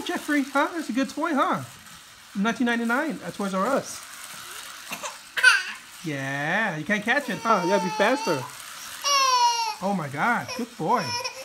Geoffrey. Huh? That's a good toy, huh? $19.99 at Toys R Us. Yeah, you can't catch it, huh? You gotta be faster. Oh my God, good boy.